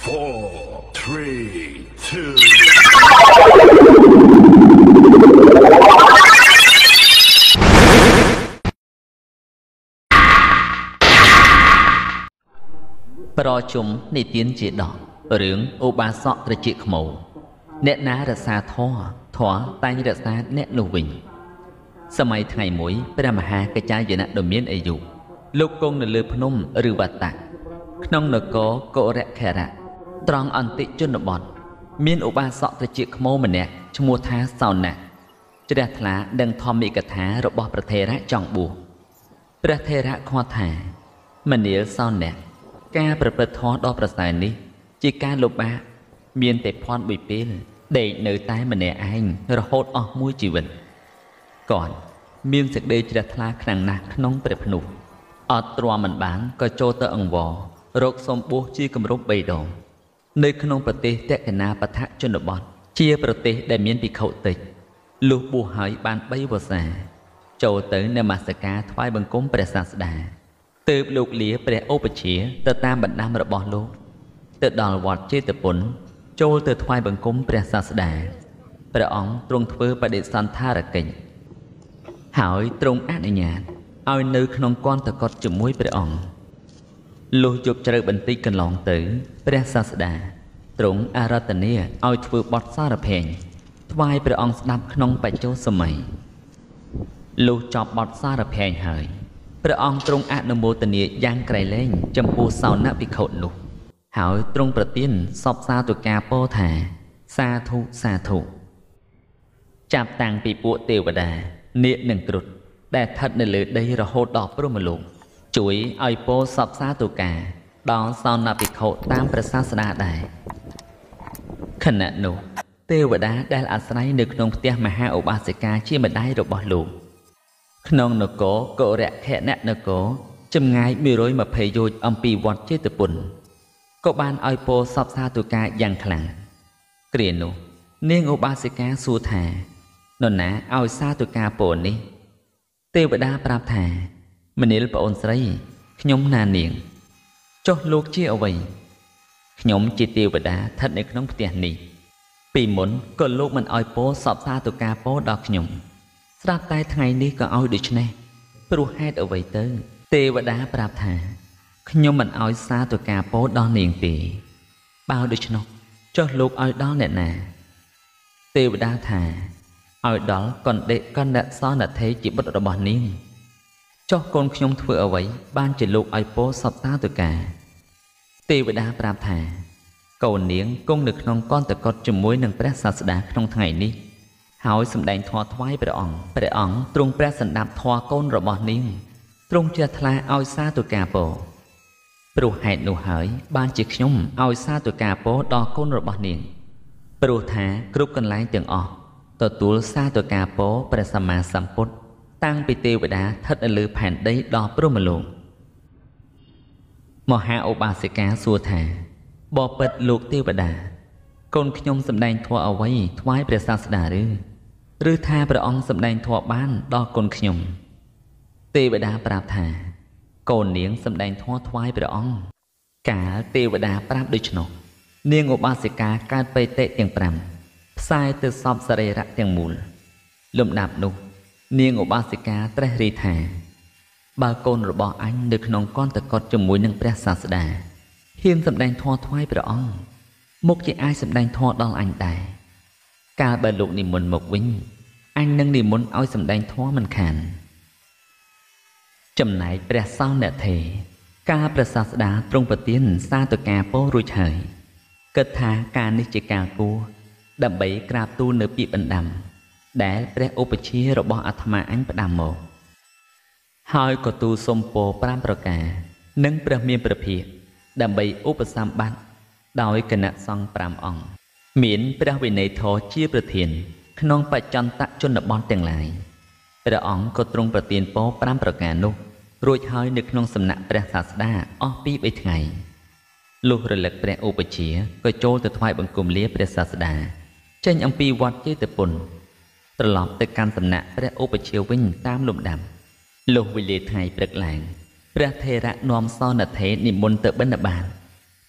4, 3, 2. ប្រជុំនៃទានជាដករឿងឧបាសកត្រជាខ្មោអ្នកណារសាធម៌តែងរក្សាអ្នកនោះវិញសម័យថ្ងៃមួយព្រះមហាកច្ចាយនៈដ៏មានអាយុលោកគង់នៅលើភ្នំឬវត្តៈក្នុងនគរកុរៈខេរៈត្រង់អន្តិជនបទមានឧបាសកត្រជាខ្មោម្នាក់ឈ្មោះថាសោណៈជ្រះថ្លាដឹងធម្មិកថារបស់ព្រះថេរៈចង់បួសព្រះថេរៈខ្វាត់ថាមនាលសោណៈការប្រព្រឹត្តធម៌ដ៏ប្រសើរនេះជាការលំបាកមានតែភ័ណ្ឌមួយពេលដេកនៅតែម្នាក់ឯងរហូតអស់មួយជីវិតគាត់មានសេចក្តីជ្រះថ្លាខ្លាំងណាស់ក្នុងព្រះភ្នោះអត់ទ្រាំមិនបានក៏ចូលទៅអង្វររកសំបួសជាគម្រប់3ដងនៅក្នុងប្រទេសតេកណាបឋជនបទជាប្រទេសដែលមានភិក្ខុតិចលុះបួសហើយបាន3វស្សាចូលទៅនមស្ការថ្វាយបង្គំព្រះសាស្តាទើបលោកលាព្រះឧបជាទៅតាមបណ្ដាំរបស់លោកទៅដល់វត្តចេតពុនចូលទៅថ្វាយបង្គំព្រះសាស្តាព្រះអង្គទ្រង់ធ្វើបដិសន្ធារកិច្ចហើយទ្រង់អនុញ្ញាតឲ្យនៅក្នុងគន្ធកុដជាមួយព្រះអង្គលុះយប់ជ្រៅបន្តិចកន្លងទៅព្រះសាស្តាទ្រង់អារាធនាឲ្យធ្វើបទសារភែងថ្វាយព្រះអង្គស្ដាប់ក្នុងបច្ចុប្បន្នសម័យលុះចប់បទសារភែងហើយព្រះអង្គទ្រង់អនុមោទនាយ៉ាងក្រៃលែងចំពោះសោណភិក្ខុនោះហើយទ្រង់ប្រទានសពសាទុការពោថាសាធុសាធុចាប់តាំងពីពួកទេវតានាគនិងគ្រុឌដែលស្ថិតនៅលើដីរហូតដល់ព្រហ្មលោកជួយឲ្យពោសពសាទុការដល់សោណភិក្ខុតាមព្រះសាស្តាដែរខណៈនោះទេវតាដែលអាស្រ័យនៅក្នុងផ្ទះមហាឧបាសិកាជាម្ដាយរបស់លោកក្នុងនគរកុរៈខេណនគរចម្ងាយ120យោជន៍អំពីវត្តចេតពុនក៏បានឲ្យពោសពសាទុការយ៉ាងខ្លាំងគ្រានោះនាងឧបាសិកាសួរថានរណាឲ្យសាទុការពោនេះទេវតាប្រាប់ថាមនាលប្អូនស្រីខ្ញុំណានាងចុះលោកជាអ្វីខ្ញុំជាទេវតាស្ថិតនៅក្នុងផ្ទះនេះពីមុនក៏លោកមិនឲ្យពោសពសាទុការពោដល់ខ្ញុំស្រាប់តែថ្ងៃនេះក៏ឲ្យដូច្នេះព្រោះហេតុអ្វីទៅទេវតាប្រាប់ថាខ្ញុំមិនឲ្យសាទុការពោដល់នាងទេបើដូច្នោះចុះលោកឲ្យដល់អ្នកណាទេវតាថាឲ្យដល់កណ្ដេកណ្ដសនធេជាបុត្ររបស់នាងចុះកូនខ្ញុំធ្វើអ្វីបានជាលោកឲ្យពោសពសាទុការទេវតាប្រាប់ថាកូននាងគង់នៅក្នុងកន្ធកុដជាមួយនឹងព្រះសាស្តាក្នុងថ្ងៃនេះហើយសម្ដែងធម៌ថ្វាយព្រះអង្គទ្រង់ព្រះសណ្ដាប់ធម៌កូនរបស់នាងទ្រង់ជ្រះថ្លាឲ្យសាទុការពោព្រោះហេតុនោះហើយបានជាខ្ញុំឲ្យសាទុការពោដល់កូនរបស់នាងព្រោះថាគ្រប់កន្លែងទាំងអស់ទទួលសាទុការពោព្រះសម្មាសម្ពុទ្ធតាំងពីទេវតាស្ថិតនៅលើផែនដីដល់ព្រហ្មលោកមហាឧបាសិកាសួរថាបបិទ្ធលោកទេវតាកូនខ្ញុំសម្ដែងធម៌អ្វីថ្វាយព្រះសាស្តាឬថាព្រះអង្គសម្ដែងធម៌បានដល់កូនខ្ញុំទេវតាប្រាប់ថាកូននាងសម្ដែងធម៌ថ្វាយព្រះអង្គកាលទេវតាប្រាប់ដូច្នោះនាងឧបាសិកាកើតបេតិទាំង5ផ្សាយទៅសពសរីរៈទាំងមូលលំដាប់នោះនាងឧបាសិកាត្រេះរិះថាបើកូនរបស់អញនៅក្នុងកន្ធកុដជាមួយនឹងព្រះសាស្តាហ៊ានសម្ដែងធម៌ថ្វាយព្រះអង្គមុខជាអាចសម្ដែងធម៌ដល់អញដែរកាលបើលោកនិមន្តមកវិញអញនឹងនិមន្តឲ្យសម្ដែងធម៌មិនខានចំណែកព្រះសោណធេការព្រះសាស្តាទ្រង់ប្រទានសាទុការពោរួចហើយគិតថាការនេះជាការគួរដើម្បីក្រាបទូលនៅពាក្យបណ្ដាំដែលព្រះឧបជារបស់អាត្មាអញផ្ដាំមកហើយក៏ទូលសុំពរ5ប្រការនិងព្រះមានព្រះភិក្ខដើម្បីឧបសម្បត្តិដោយគណៈសង្ឃ5អង្គមានព្រះវិន័យធម៌ជាប្រធានក្នុងបច្ចន្តជនបទទាំងឡាយព្រះអង្គក៏ទ្រង់ប្រទានពរ5ប្រការនោះរួចហើយនៅក្នុងសំណាក់ព្រះសាស្តាអស់ពី3ថ្ងៃលុះរលឹកព្រះឧបជាក៏ចូលទៅថ្វាយបង្គំលាព្រះសាស្តាចេញអំពីវត្តចេតពុនត្រឡប់ទៅកាន់សំណាក់ព្រះឧបជាវិញតាមលំដាប់លុះវេលាថ្ងៃព្រឹកឡើងព្រះថេរៈនាំសោណធេនិមន្តទៅបិណ្ឌបាត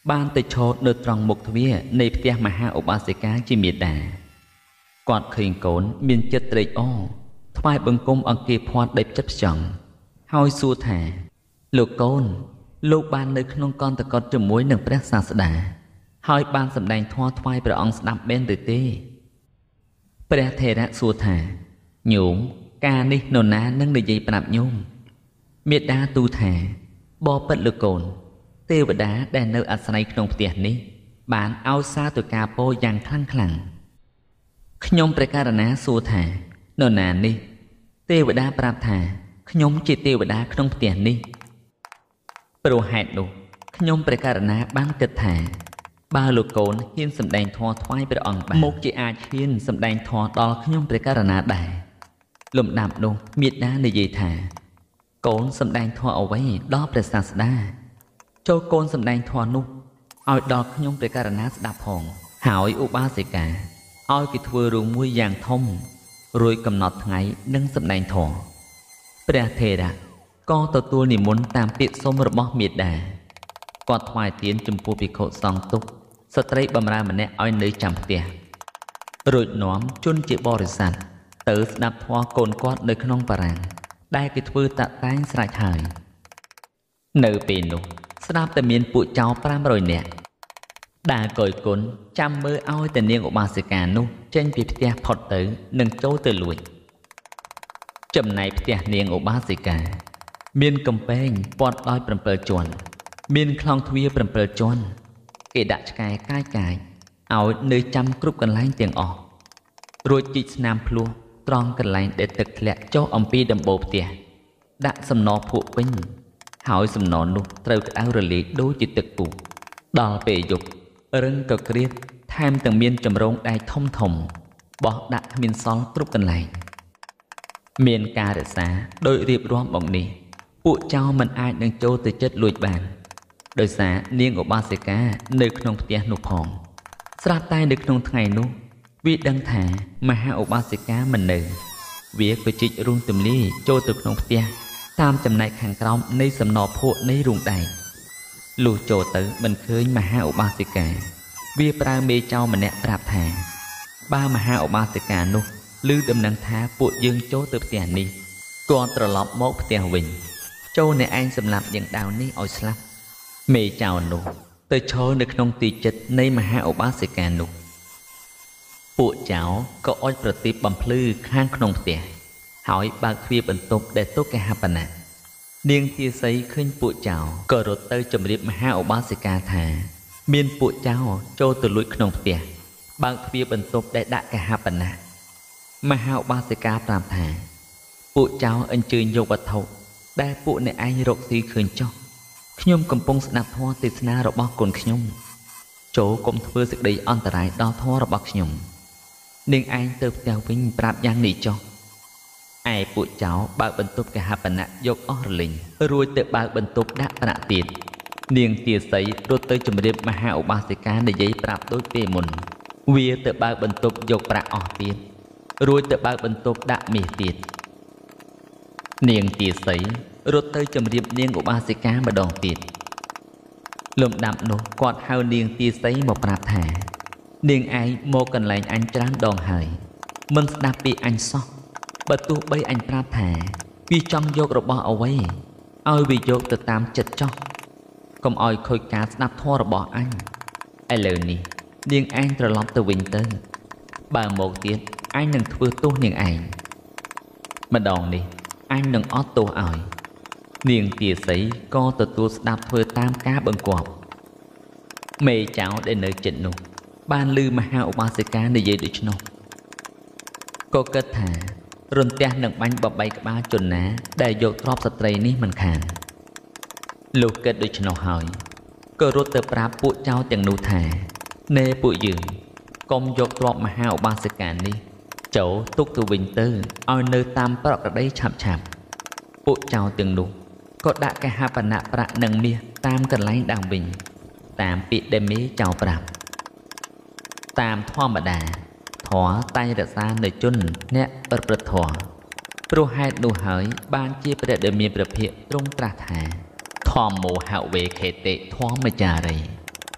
ban tới cho nơi tròn một thuyếtในផ្ទះមហាឧបាសិកាជាមេដាគាត់ឃើញកូនមានចិត្តត្រេកអរថ្វាយបង្គំអង្គារភ័ណ្ឌដេបចិត្តផ្ចង់ហើយសួរថាលោកកូនលោកបាននៅក្នុងកន្តកតជាមួយនឹងព្រះសាស្តាហើយបានសម្ដែងធម៌ថ្វាយព្រះអង្គស្ដាប់មែនឬទេព្រះថេរៈសួរថាញោមការនេះនរណានឹងនិយាយប្រាប់ញោមមេដាទូថាបបិទ្ធលោកកូនទេវតាដែលនៅអាស្រ័យក្នុងផ្ទះនេះបានឲ្យសារទៅការពោយ៉ាងខ្លាំងខ្ញុំព្រះករណាសួរថានរណានេះទេវតាប្រាប់ថាខ្ញុំជាទេវតាក្នុងផ្ទះនេះព្រោះហេតុនោះខ្ញុំព្រះករណាបានគិតថាបើលោកកូនហ៊ានសម្ដែងធម៌ថ្វាយព្រះអង្គបានមុខជាអាចហ៊ានសម្ដែងធម៌ដល់ខ្ញុំព្រះករណាដែរលំដាប់នោះមេដានិយាយថាកូនសម្ដែងធម៌អ្វីដល់ព្រះសាស្តាចូលកូនសម្ដែងធម៌នោះឲ្យដល់ខ្ញុំព្រះករណាស្ដាប់ផងហើយឧបាសិកាឲ្យគេធ្វើរឿងមួយយ៉ាងធំរួចកំណត់ថ្ងៃនឹងសម្ដែងធម៌ព្រះថេរៈក៏ទទួលនិមន្តតាមពាក្យសុំរបស់មេដាគាត់ថ្វាយទានចំពោះភិក្ខុសង្ឃទុកស្ត្រីបម្រើម្នាក់ឲ្យនៅចាំផ្ទះរួចនាំជនជាបរិស័ទទៅស្ដាប់ធម៌កូនគាត់នៅក្នុងបារាំងដែលគេធ្វើតាក់តែងស្រេចហើយនៅពេលនោះស្ដាប់តែមានពួកចៅ500នាក់ដែលកយគុណចាំមើលឲ្យតែនាងឧបាសិកានោះចេញពីផ្ទះផុតទៅនឹងចូលទៅលួចចំណែកផ្ទះនាងឧបាសិកាមានកំពែងព័ទ្ធដោយ7ជាន់មានខ្លោងទ្វារ7ជាន់គេដាក់ឆ្កែកាយឲ្យនៅចាំគ្រប់កន្លែងទាំងអស់រួចជីកស្នាមភ្លោះត្រង់កន្លែងដែលទឹកធ្លាក់ចុះអំពីដំបូលផ្ទះដាក់សំណភក់ពេញហើយសំណនោះត្រូវក្តៅរលាយដូចជាទឹកពុះដល់ពេលយប់រឹងក៏ក្រៀតថែមទាំងមានចម្រងដែកធំបោះដាក់គ្មានសល់គ្រប់កន្លែងមានការរក្សាដោយរៀបរាប់មកនេះពួកចៅមិនអាចនឹងចូលទៅចិត្តលួចបានដោយសារនាងឧបាសិកានៅក្នុងផ្ទះនោះផងស្រាប់តែនៅក្នុងថ្ងៃនោះវាដឹងថាមហាឧបាសិកាមិននៅវាក៏ជីករូងទម្លាយចូលទៅក្នុងផ្ទះតាមចំណែកខាងក្រោមនៃសំណភក់នៃរូងដែកលុះចូលទៅមិនឃើញមហាឧបាសិកាវាប្រើមេចៅម្នាក់ប្រាប់ថាបើមហាឧបាសិកានោះឮដំណឹងថាពួកយើងចូលទៅផ្ទះនេះគាត់ត្រឡប់មកផ្ទះវិញចូលអ្នកឯងសម្លាប់យ៉ាងដាវនេះឲ្យស្លាប់មេចៅនោះទៅឈរនៅក្នុងទីចិត្តនៃមហាឧបាសិកានោះពួកចៅក៏អុចប្រទីបបំភ្លឺខាងក្នុងផ្ទះហើយបើកទ្វារបន្ទប់ដែលទុកកហបណៈនាងទាសីឃើញពួកចៅក៏រត់ទៅជម្រាបមហាឧបាសិកាថាមានពួកចៅចូលទៅលួចក្នុងផ្ទះបើកទ្វារបន្ទប់ដែលដាក់កហបណៈមហាឧបាសិកាប្រាប់ថាពួកចៅអញ្ជើញយកវត្ថុដែលពួកអ្នកឯងរកស៊ីឃើញចុះខ្ញុំកំពុងស្ដាប់ធម៌ទេសនារបស់កូនខ្ញុំចូលកុំធ្វើសេចក្តីអន្តរាយដល់ធម៌របស់ខ្ញុំនាងឯងទៅផ្ទះវិញប្រាប់យ៉ាងនេះចុះឯពួកចៅបើកបន្ទប់កហបណៈយកអស់រលីងរួចទៅបើកបន្ទប់ដាក់ប្រាក់ទៀតនាងទាសីរត់ទៅជម្រាបមហាឧបាសិកានិយាយប្រាប់ដូចពេលមុនវាទៅបើកបន្ទប់យកប្រាក់អស់ទៀតរួចទៅបើកបន្ទប់ដាក់មាសទៀតនាងទាសីរត់ទៅជម្រាបនាងឧបាសិកាម្ដងទៀតលំដាប់នោះគាត់ហៅនាងទាសីមកប្រាប់ថានាងឯងមកកន្លែងអញច្រើនដងហើយមិនស្ដាប់ពីអញសោះបើទោះបីអញប្រាប់ថាវាចង់យករបស់អ្វីឲ្យវាយកទៅតាមចិត្តចោះកុំឲ្យខូចការស្ដាប់ធម៌របស់អញឥឡូវនេះនាងឯងត្រឡប់ទៅវិញទៅបើមកទៀតអញនឹងធ្វើទោសនាងឯងម្ដងនេះអញនឹងអត់ទោសឲ្យនាងទាសីក៏ទទួលស្ដាប់ធ្វើតាមការបង្គាប់មេចៅដែលនៅចិត្តនោះបានឮមហាឧបាសិកានិយាយដូច្នោះក៏គិតថារន្ទះនឹងបាញ់បបីក្បាលជនណាដែលយកទ្រព្យស្ត្រីនេះមិនខានលោកគិតដូច្នោះហើយក៏រត់ទៅប្រាប់ពួកចៅទាំងនោះថាណែពួកយើងកុំយកទ្រព្យមហាឧបាសិកានេះចូលទុកទៅវិញទៅឲ្យនៅតាមប្រក្រតីឆាប់ពួកចៅទាំងនោះក៏ដាក់កហបណៈប្រាក់និងមាសតាមកន្លែងដើមវិញតាមពាក្យដែលមេចៅប្រាប់តាមធម្មតាធម៌តែងរក្សានៅជនអ្នកប្រព្រឹត្តធម៌ព្រោះហេតុនោះហើយបានជាព្រះដែលមានព្រះភិក្ខទ្រង់ត្រាស់ថាធម្មោហវេខេតិធម្មចារី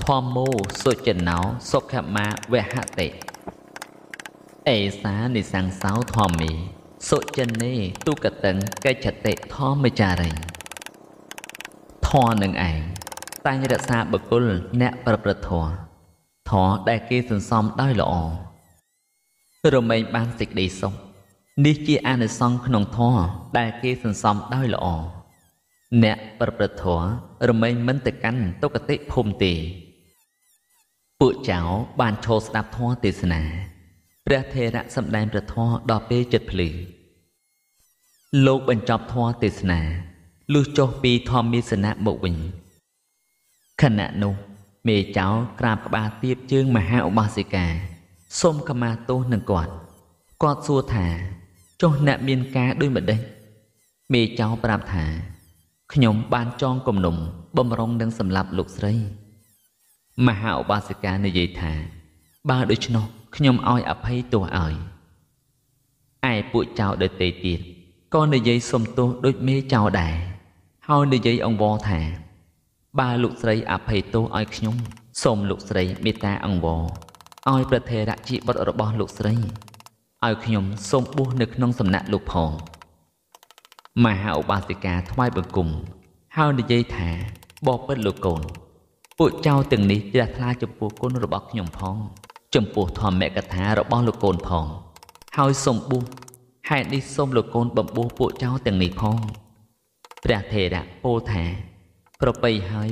ធម្មោសុចិណោសុខមាវហតិអេសានិសង្សោធម្មេសុចិនេទុកតឹងកិច្ចតិធម្មចារិធម៌នឹងឯងតែងរក្សាបុគ្គលអ្នកប្រព្រឹត្តធម៌ធម៌ដែលគេសន្សំដោយល្អរមែងបានសេចក្តីសុខនេះជាអានិសង្សក្នុងធម៌ដែលគេសន្សំដោយល្អអ្នកប្រព្រឹត្តធម៌រមែងមិនទៅកាន់ទុគតិភូមិទេពួកចៅបានឈរស្ដាប់ធម៌ទេសនាព្រះថេរៈសម្ដែងព្រះធម៌ដល់ពេលចិត្តភ្លឺលោកបញ្ចប់ធម៌ទេសនាលុះចុះពីធម្មមាសនៈមកវិញខណៈនោះមេចៅក្រាបក្បាលទាបជើងមហាឧបាសិកាសូមខមាទោសនឹងគាត់សួរថាចុះអ្នកមានការដូចម្ដេចមេចៅប្រាប់ថាខ្ញុំបានចងគំនុំបំរុងនឹងសម្លាប់លោកស្រីមហាឧបាសិកានិយាយថាបើដូច្នោះខ្ញុំឲ្យអភ័យទោសឲ្យឯពួកចៅដទៃទៀតក៏និយាយសុំទោសដូចមេចៅដែរហើយនិយាយអង្វរថាបើលោកស្រីអភ័យទោសឲ្យខ្ញុំសូមលោកស្រីមេត្តាអង្វរឲ្យព្រះថេរៈជាបុត្ររបស់លោកស្រីឲ្យខ្ញុំសូមបួសនៅក្នុងសំណាក់លោកផងមហាឧបាសិកាថ្វាយបង្គំហើយនិយាយថាបបិទ្ធលោកកូនពួកចៅទាំងនេះជ្រះថ្លាចំពោះគុណរបស់ខ្ញុំផងចំពោះធម្មកថារបស់លោកកូនផងហើយសូមបួសហេតុនេះសូមលោកកូនបំបួសពួកចៅទាំងនេះផងព្រះថេរៈពោលថាប្រពៃហើយ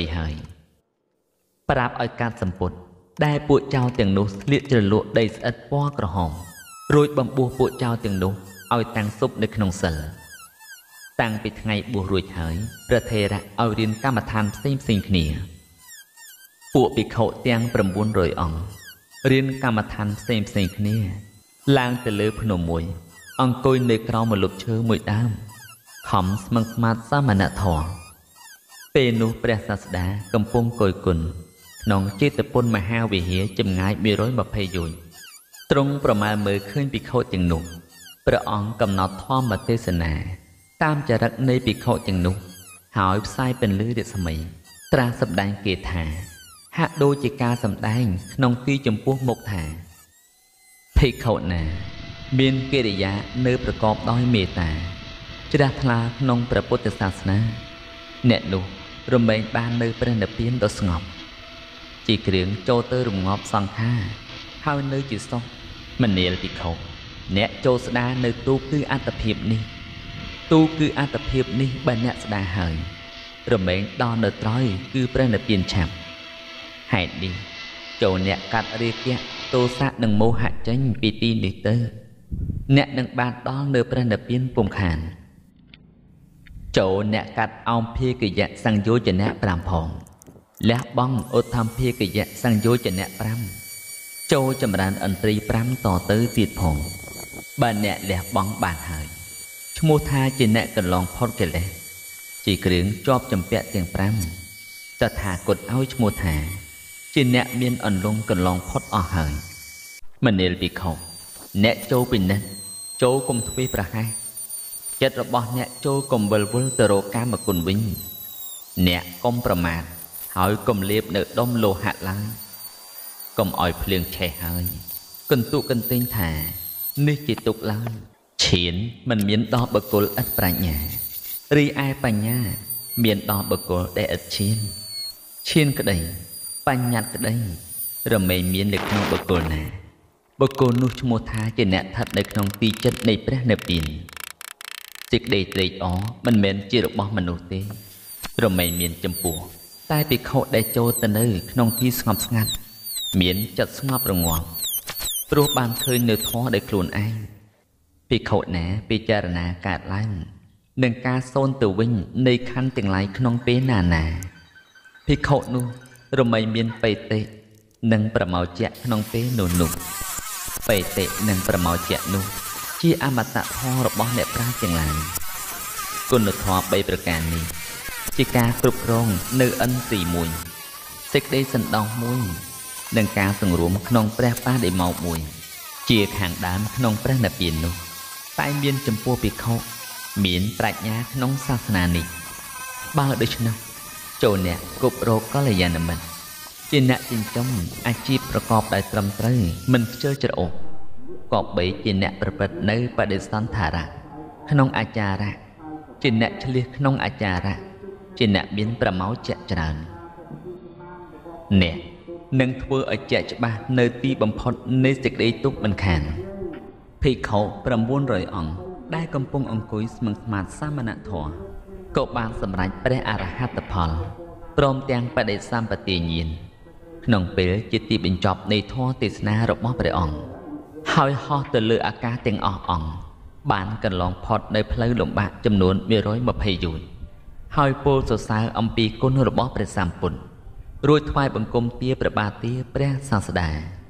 ប្រាប់ឲ្យកាត់សម្ពុតដែលពួកចៅទាំងនោះស្លៀកជ្រលក់ដីស្អិតពណ៌ក្រហមរួចបំបួសពួកចៅទាំងនោះឲ្យតាំងស៊ប់នៅក្នុងសិលតាំងពីថ្ងៃបួសរួចហើយព្រះថេរៈឲ្យរៀនកម្មដ្ឋានផ្សេងគ្នាពួកភិក្ខុទាំង900អង្គរៀនកម្មដ្ឋានផ្សេងគ្នាឡើងទៅលើភ្នំមួយអង្គុយនៅក្រោមម្លប់ឈើមួយដើមខំស្មឹងស្មាតសាមណធម៌ពេលនោះព្រះសាស្តាកំពុងគយគន់ក្នុងចេតពុនមហាវិហារចម្ងាយ120យោជន៍ទ្រង់ប្រមាលមើលឃើញភិក្ខុទាំងនោះព្រះអង្គកំណត់ធម្មទេសនាតាមចរិតនៃភិក្ខុទាំងនោះហើយផ្សាយពន្លឺរស្មីត្រាស់សម្ដែងគេថាហាក់ដូចជាការសម្ដែងក្នុងទីចំពោះមុខថាភិក្ខុណាមានកិរិយានៅប្រកបដោយមេត្តាជ្រះថ្លាក្នុងព្រះពុទ្ធសាសនាអ្នកនោះរមែងបាននៅព្រះនិព្វានដ៏ស្ងប់ជាគ្រឿងចូលទៅរងាប់សង្ខារហើយនៅជាសុខមនាលភិក្ខុអ្នកចូលស្ដារនៅទូគឺអត្តភាពនេះបើអ្នកស្ដារហើយរមែងដល់នៅត្រយគឺព្រះនិព្វានឆាប់ហេតុនេះចូលអ្នកកាត់រាគៈទោសៈនិងមោហៈចេញពីទីនេះទៅអ្នកនឹងបានដល់នៅព្រះនិព្វានពុំខានចូលអ្នកកាត់អោមភាគយៈសង្យោជនៈ5ផងលះបង់ឧទ្ធម្ភាគយៈសង្យោជនៈ5ចូលចម្រើនឥន្ទ្រី5តទៅទៀតផងបើអ្នកលះបង់បានហើយឈ្មោះថាជាអ្នកកន្លងផុតកិលេសជាគ្រឿងជាប់ចម្ពាក់ទាំង5តថាគតឲ្យឈ្មោះថាជាអ្នកមានអន្លង់កន្លងផុតអស់ហើយមនាលភិក្ខុអ្នកចូលពិនិត្យចូលកុំធ្វេសប្រហែសចិត្តរបស់អ្នកចូលកុំវិលវល់ទៅរកកាមគុណវិញអ្នកកុំប្រមាទហើយកុំលេបនៅដុំលោហៈឡើយកុំឲ្យភ្លៀងឆេះហើយកន្ទុកន្ទែងថានេះជាទុកឡើយឈានមិនមានដល់បុគ្គលឥតប្រាជ្ញារីឯបញ្ញាមានដល់បុគ្គលដែលឥតឈានក្តីបញ្ញត្តិក្តីរមែងមាននៅក្នុងបុគ្គលណាបុគ្គលនោះឈ្មោះថាជាអ្នកស្ថិតនៅក្នុងទីចិត្តនៃព្រះនិព្វានសេចក្តីត្រេកអរមិនមែនជារបស់មនុស្សទេរមែងមានចំពោះតែភិក្ខុដែលចូលទៅនៅក្នុងទីស្ងប់ស្ងាត់មានចិត្តស្ងប់រងាប់ព្រោះបានឃើញនៅធម៌ដោយខ្លួនឯងភិក្ខុណាពិចារណាកើតឡើងនឹងការសូន្យទៅវិញនៃខណ្ឌទាំងឡាយក្នុងពេលណាភិក្ខុនោះរមែងមានបេតិនិងប្រមោជៈក្នុងពេលនោះបេតិនិងប្រមោជៈនោះជាអមតៈធម៌របស់អ្នកប្រាជ្ញទាំងឡាយគុណធម៌3ប្រការនេះជាការគ្រប់គ្រងនៅឥន្ទ្រី1សេចក្តីសន្តោស1និងការសង្រួមក្នុងព្រះបដិមោក្ខ1ជាខាងដើមក្នុងព្រះនិព្វាននោះតែមានចំពោះភិក្ខុមានប្រាជ្ញាក្នុងសាសនានេះបើដូច្នោះចូលអ្នកគប់រកកល្យាណមិត្តជាអ្នកចិញ្ចឹមអាជីពប្រកបដោយត្រឹមត្រូវមិនខ្ជិលច្រអូសក៏បីជាអ្នកប្រព្រឹត្តនៅបដិសន្ធារៈក្នុងអាចារៈជាអ្នកឆ្លៀសក្នុងអាចារៈជាអ្នកមានប្រមោចៈច្រើនអ្នកនឹងធ្វើឲ្យជាក់ច្បាស់នៅទីបំផុតនៃសេចក្តីទុក្ខមិនខានភិក្ខុ900អង្គដែលកំពុងអង្គុយស្មឹងស្មាតសាមណធម៌ក៏បានសម្រេចព្រះអរហត្តផលព្រមទាំងបដិសម្បទាញាណក្នុងពេលជាទីបញ្ចប់នៃធម៌ទេសនារបស់ព្រះអង្គហើយហោះទៅលើអាកាសទាំងអស់អង្គបានកន្លងផុតនៅផ្លូវលំបាកចំនួន120យោជន៍ហើយពោលសរសើរអំពីគុណរបស់ព្រះសម្ពុទ្ធរួចថ្វាយបង្គំទាព្រះបាទទាព្រះសាស្តា